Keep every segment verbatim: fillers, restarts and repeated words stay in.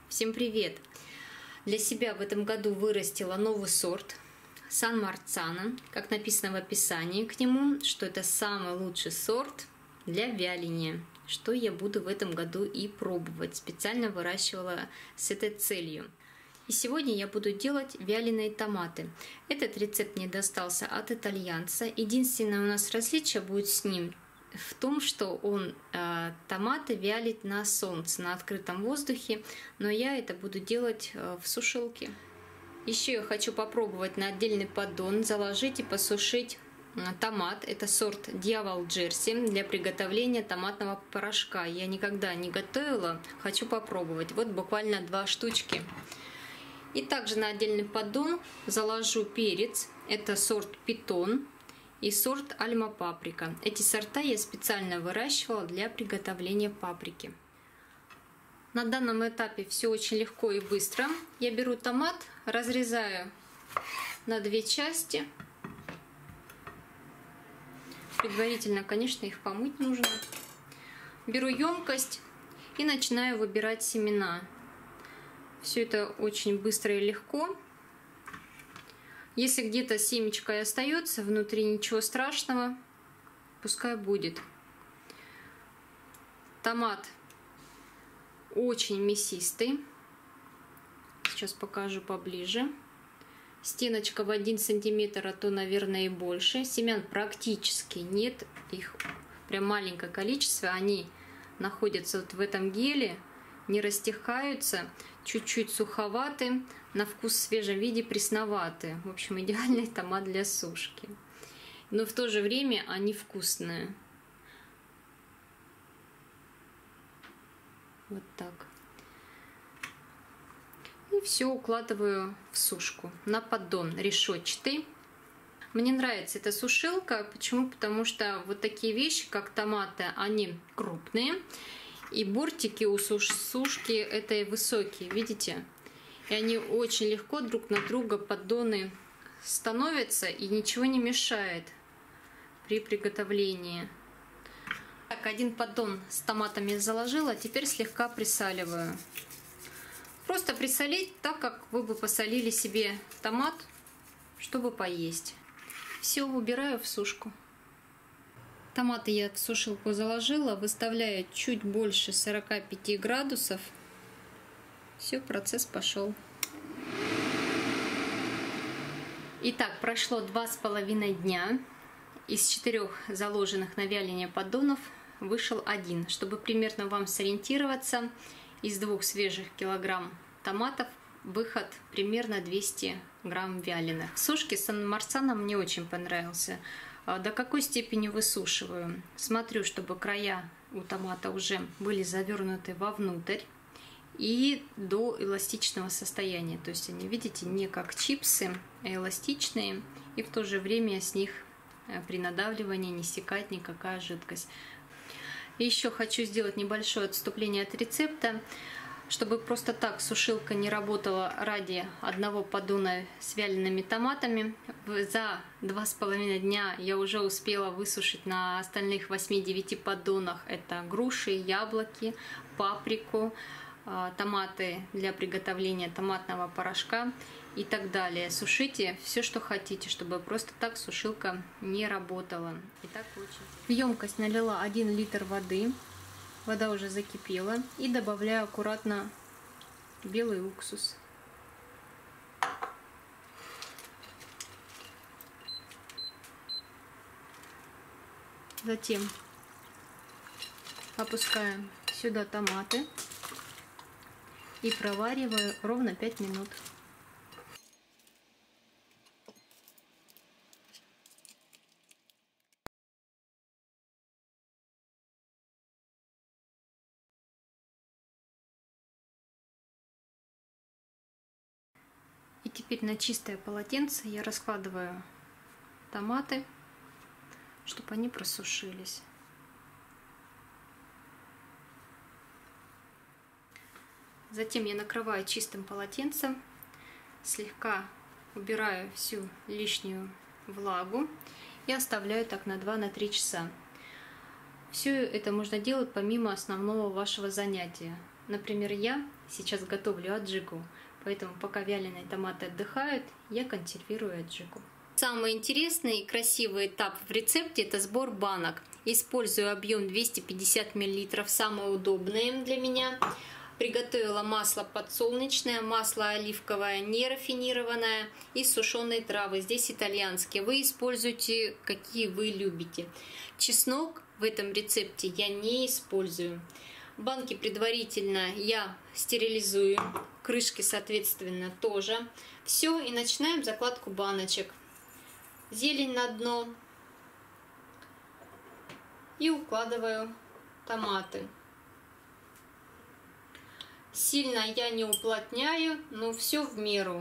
Всем привет! Для себя в этом году вырастила новый сорт Сан Марцано. Как написано в описании к нему, что это самый лучший сорт для вяления, что я буду в этом году и пробовать. Специально выращивала с этой целью. И сегодня я буду делать вяленые томаты. Этот рецепт мне достался от итальянца. Единственное у нас различие будет с ним в том, что он э, томаты вялит на солнце, на открытом воздухе, но я это буду делать э, в сушилке. Еще я хочу попробовать на отдельный поддон заложить и посушить э, томат. Это сорт Дьявол Джерси для приготовления томатного порошка. Я никогда не готовила, хочу попробовать. Вот буквально два штучки. И также на отдельный поддон заложу перец. Это сорт Питон и сорт Альма Паприка. Эти сорта я специально выращивала для приготовления паприки. На данном этапе все очень легко и быстро. Я беру томат, разрезаю на две части. Предварительно, конечно, их помыть нужно. Беру емкость и начинаю выбирать семена. Все это очень быстро и легко. Если где-то семечко и остается, внутри ничего страшного, пускай будет. Томат очень мясистый. Сейчас покажу поближе. Стеночка в один сантиметр, а то, наверное, и больше. Семян практически нет, их прям маленькое количество. Они находятся вот в этом геле, не растекаются, чуть-чуть суховаты, на вкус в свежем виде пресноватые. В общем, идеальный томат для сушки. Но в то же время они вкусные. Вот так. И все укладываю в сушку на поддон решетчатый. Мне нравится эта сушилка. Почему? Потому что вот такие вещи, как томаты, они крупные. И бортики у суш сушки этой высокие, видите? И они очень легко друг на друга поддоны становятся, и ничего не мешает при приготовлении. Так, один поддон с томатами заложила, теперь слегка присаливаю. Просто присолить так, как вы бы посолили себе томат, чтобы поесть. Все убираю в сушку. Томаты я в сушилку заложила, выставляю чуть больше сорока пяти градусов. Все, процесс пошел. Итак, прошло два с половиной дня. Из четырех заложенных на вяление поддонов вышел один. Чтобы примерно вам сориентироваться, из двух свежих килограмм томатов выход примерно двести грамм вяленых. В сушке Сан Марцано мне очень понравился. До какой степени высушиваю? Смотрю, чтобы края у томата уже были завернуты вовнутрь и до эластичного состояния. То есть они, видите, не как чипсы, а эластичные, и в то же время с них при надавливании не стекает никакая жидкость. И еще хочу сделать небольшое отступление от рецепта. Чтобы просто так сушилка не работала ради одного поддона с вялеными томатами, за два с половиной дня я уже успела высушить на остальных восьми-девяти поддонах. Это груши, яблоки, паприку, томаты для приготовления томатного порошка и так далее. Сушите все, что хотите, чтобы просто так сушилка не работала. И так очень. В емкость налила один литр воды. Вода уже закипела, и добавляю аккуратно белый уксус. Затем опускаем сюда томаты и провариваю ровно пять минут. И теперь на чистое полотенце я раскладываю томаты, чтобы они просушились. Затем я накрываю чистым полотенцем, слегка убираю всю лишнюю влагу и оставляю так на два-три часа. Все это можно делать помимо основного вашего занятия. например, я сейчас готовлю аджику, поэтому пока вяленые томаты отдыхают, я консервирую аджику. Самый интересный и красивый этап в рецепте – это сбор банок. Использую объем двести пятьдесят миллилитров, самое удобное для меня. Приготовила масло подсолнечное, масло оливковое, нерафинированное и сушеные травы. Здесь итальянские. Вы используйте, какие вы любите. Чеснок в этом рецепте я не использую. Банки предварительно я стерилизую, крышки, соответственно, тоже. Все, и начинаем закладку баночек. Зелень на дно. И укладываю томаты. Сильно я не уплотняю, но все в меру.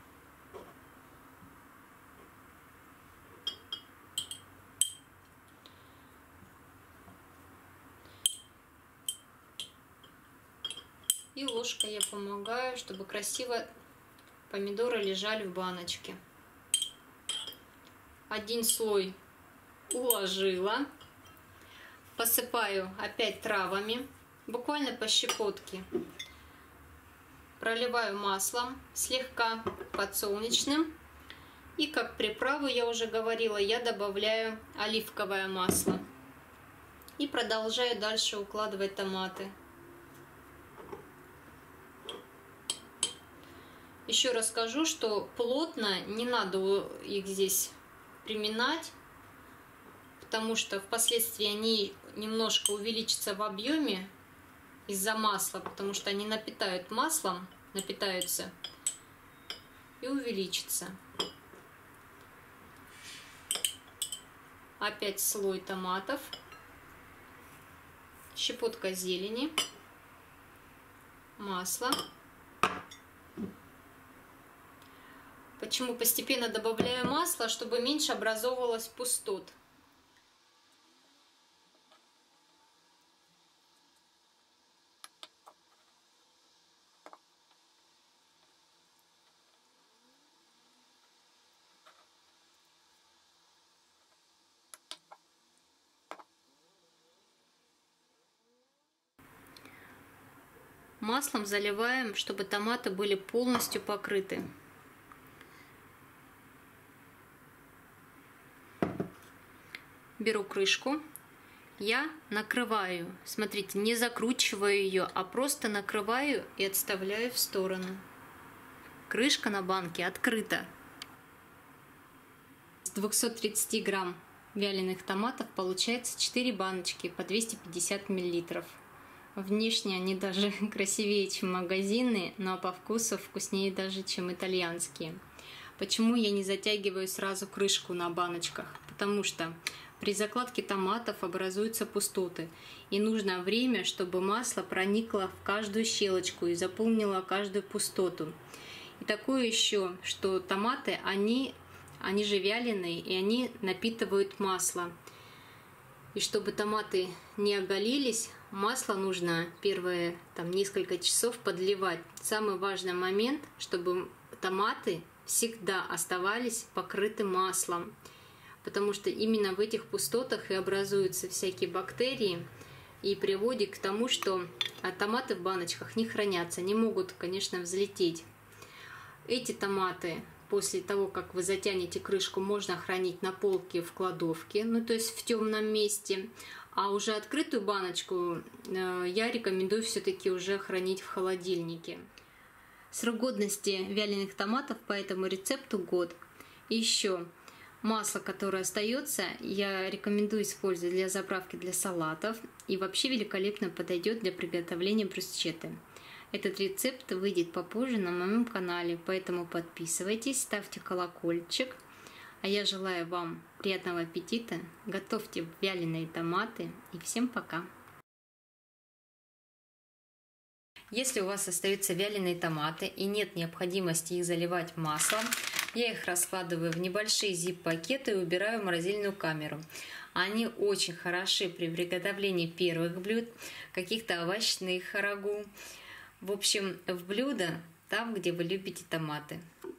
И ложкой я помогаю, чтобы красиво помидоры лежали в баночке. Один слой уложила. Посыпаю опять травами, буквально по щепотке. Проливаю маслом, слегка подсолнечным. И как приправу, я уже говорила, я добавляю оливковое масло. И продолжаю дальше укладывать томаты. Еще раз скажу, что плотно не надо их здесь приминать, потому что впоследствии они немножко увеличатся в объеме из-за масла, потому что они напитают маслом, напитаются и увеличатся. Опять слой томатов, щепотка зелени, масло. Почему постепенно добавляю масло? Чтобы меньше образовывалось пустот. Маслом заливаем, чтобы томаты были полностью покрыты. Беру крышку, я накрываю, смотрите, не закручиваю ее, а просто накрываю и отставляю в сторону. Крышка на банке открыта. С двухсот тридцати грамм вяленых томатов получается четыре баночки по двести пятьдесят миллилитров. Внешне они даже красивее, чем магазинные, но по вкусу вкуснее даже, чем итальянские. Почему я не затягиваю сразу крышку на баночках? Потому что при закладке томатов образуются пустоты, и нужно время, чтобы масло проникло в каждую щелочку и заполнило каждую пустоту. И такое еще, что томаты, они, они же вяленые, и они напитывают масло. И чтобы томаты не оголились, масло нужно первые там, несколько часов подливать. Самый важный момент, чтобы томаты всегда оставались покрыты маслом. Потому что именно в этих пустотах и образуются всякие бактерии и приводит к тому, что томаты в баночках не хранятся, не могут, конечно, взлететь. Эти томаты после того, как вы затянете крышку, можно хранить на полке в кладовке, ну то есть в темном месте. А уже открытую баночку я рекомендую все-таки уже хранить в холодильнике. Срок годности вяленых томатов по этому рецепту год. И еще масло, которое остается, я рекомендую использовать для заправки для салатов и вообще великолепно подойдет для приготовления брусчетты. Этот рецепт выйдет попозже на моем канале, поэтому подписывайтесь, ставьте колокольчик. А я желаю вам приятного аппетита, готовьте вяленые томаты и всем пока! Если у вас остаются вяленые томаты и нет необходимости их заливать маслом, я их раскладываю в небольшие зип-пакеты и убираю в морозильную камеру. Они очень хороши при приготовлении первых блюд, каких-то овощных рагу. В общем, в блюдо там, где вы любите томаты.